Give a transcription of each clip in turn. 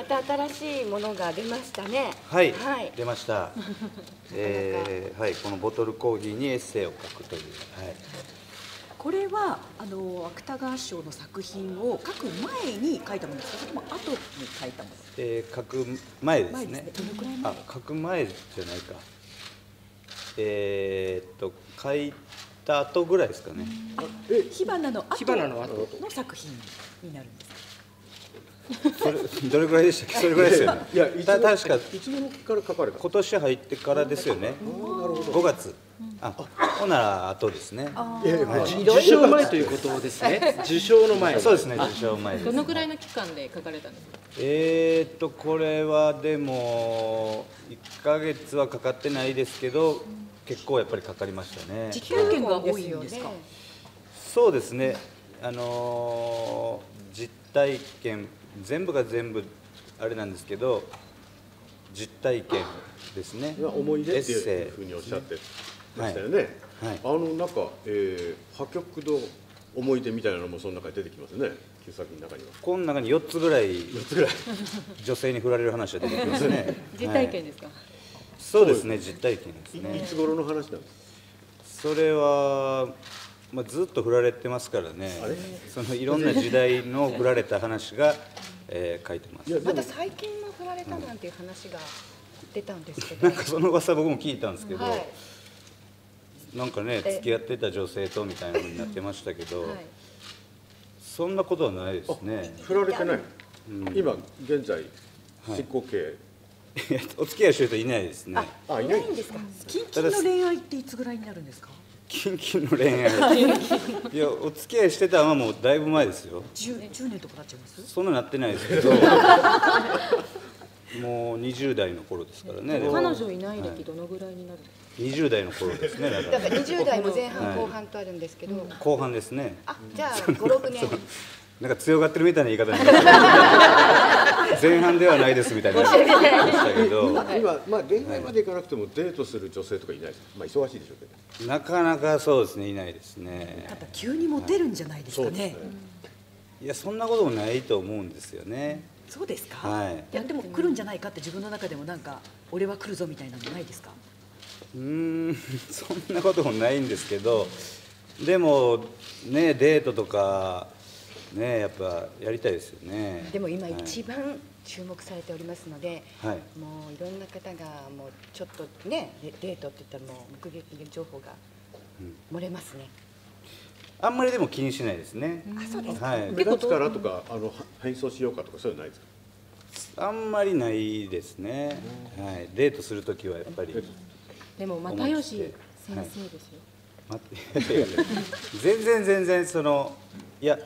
た新しいものが出ましたね。 はい、 はい、 出ました。はい、このボトルコーヒーにエッセイを書くという。はい。 これは芥川賞の作品を書く前に書いたものですか、それとも後に書いたもの？ 書く前ですね。 どのくらい前？ 書く前じゃないか。書いた後ぐらいですかね。 火花の後の作品になるんですか？ どれぐらいでしたっけ？それぐらいですよね。 いや、 確かいつ頃から書かれた？ 今年入ってからですよね。5月。ほなら後ですね。 受賞前ということですね。受賞の前。 そうですね。受賞前です。 どのくらいの期間で書かれたんですか？ これはでも1ヶ月はかかってないですけど、結構やっぱりかかりましたね。 実体験が多いんですか？ そうですね。実体験全部が全部あれなんですけど、実体験ですね。 思い出っていうふうにおっしゃってましたよね。なんか破局の思い出みたいなのもその中に出てきますね。旧作の中には。 この中に4つぐらい女性に振られる話が出てきますね。 実体験ですか？ そうですね、実体験ですね。 いつ頃の話なんですか？ それはずっと振られてますからね。そのいろんな時代の振られた話が書いてます。 また最近も振られたなんていう話が出たんですけど。 なんかその噂僕も聞いたんですけど、なんかね付き合ってた女性とみたいなのになってましたけど、そんなことはないですね。 振られてない。今現在執行刑。 お付き合いしてる人いないですね。 いないんですか？ キンキンの恋愛っていつぐらいになるんですか？ キンキンの恋愛。いや、お付き合いしてたのはもうだいぶ前ですよ。 10年とかなっちゃいます？ そんななってないですけど、もう20代の頃ですからね。 彼女いない歴どのぐらいになるんですか ？20代の頃ですね。 だから20代も前半後半とあるんですけど。 後半ですね。 じゃあ5、6年。 なんか強がってるみたいな言い方になりました。前半ではないですみたいな言い方でしたけど。 今恋愛までいかなくてもデートする女性とかいないです。忙しいでしょうけど。 なかなかそうですね、いないですね。 ただ急にモテるんじゃないですかね。 いや、そんなこともないと思うんですよね。 そうですか？ はい。 いやでも来るんじゃないかって自分の中でもなんか俺は来るぞみたいなのないですか？ そんなこともないんですけど、でもね、デートとかね、やっぱやりたいですよね。 でも今一番注目されておりますので、もういろんな方がもうちょっとね、デートって言ったらもう目撃情報が漏れますね。 あんまりでも気にしないですね。 そうですか。 目立つからとか変装しようかとかそういうのないですか？ あんまりないですね。デートするときはやっぱり。 でも又吉先生ですよ。 全然そのいや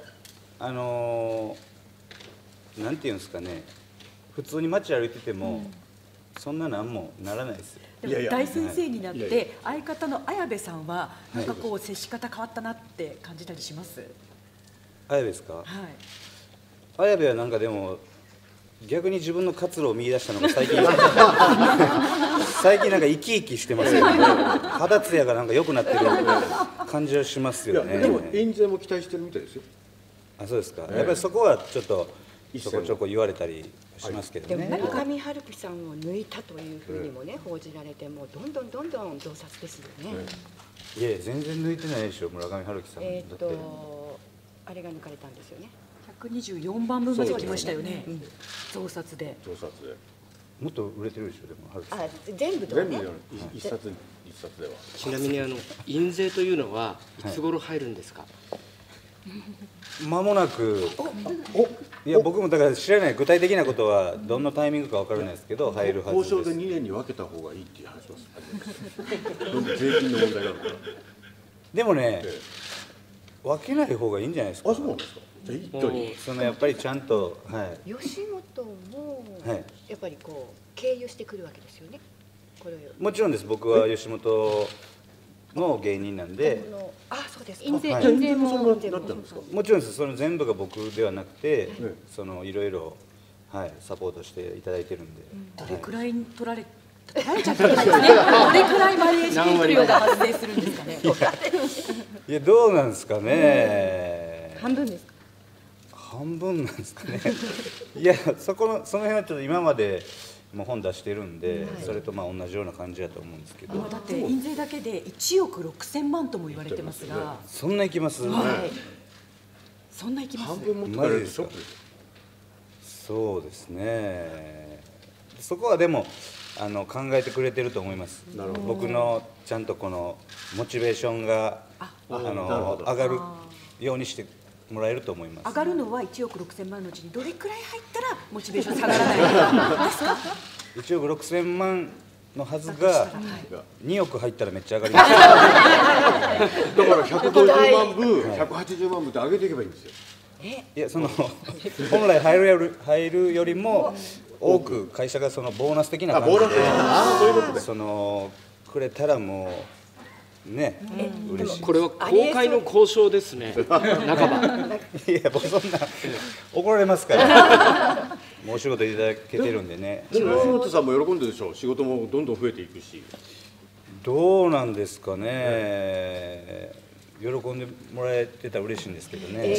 なんていうんですかね、普通に街歩いててもそんな何もならないですよ。 でも大先生になって相方の綾部さんはなんかこう接し方変わったなって感じたりします？ 綾部ですか？ はい。 綾部はなんかでも逆に自分の活路を見出したのが最近最近なんか生き生きしてますよね。肌ツヤがなんか良くなってる感じはしますよね。 でも印税も期待してるみたいですよ。 あ、そうですか。やっぱりそこはちょっとちょこちょこ言われたりしますけどね。 でも村上春樹さんを抜いたというふうにもね報じられて、もうどんどん洞察ですよね。 いや全然抜いてないでしょ、村上春樹さん。 あれが抜かれたんですよね。 124番分まで来ましたよね。増刷で。 もっと売れてるでしょ、でも春樹さん。 全部でね。 一冊では。 ちなみに印税というのはいつ頃入るんですか？ 間もなく。いや僕もだから知らない、具体的なことはどんなタイミングか分からないですけど入るはずです。 交渉で2年に分けた方がいいっていう話は税金の問題なのかな。 でもね、分けない方がいいんじゃないですか。 あ、そうなんですか。じゃあ一挙にそのやっぱりちゃんと、 吉本もやっぱりこう経由してくるわけですよね。 もちろんです。僕は吉本の芸人なんで。 そうですか。 印税もなったんですか？ もちろんです。その全部が僕ではなくて、そのいろいろサポートしていただいてるんで。 どれくらい取られちゃったんですね。どれくらいマネージメント料が発生するんですかね。 いやどうなんですかね。 半分ですか？ 半分なんですかねいやその辺はちょっと今までもう本出してるんで、それと同じような感じだと思うんですけど、 だって印税だけで1億6000万とも言われてますが、 そんないきます？ そんないきます？ 半分持ってかれるとショックですよ。 そうですね。そこはでも考えてくれてると思います。僕のちゃんとこのモチベーションが上がるようにしてもらえると思います。 上がるのは1億6000万のうちにどれくらい入ったらモチベーション下がらないですか ？1億6000万のはずが2億入ったらめっちゃ上がります。だから150万分、180万分って上げていけばいいんですよ。 いや本来入るよりも多く会社がボーナス的な感じでくれたらもうね嬉しい。 これは公開の交渉ですね。半ば。 いや僕そんな怒られますから。もうお仕事いただけてるんでね。 吉本さんも喜んでるでしょう。仕事もどんどん増えていくし。 どうなんですかね。喜んでもらえてたら嬉しいんですけどね。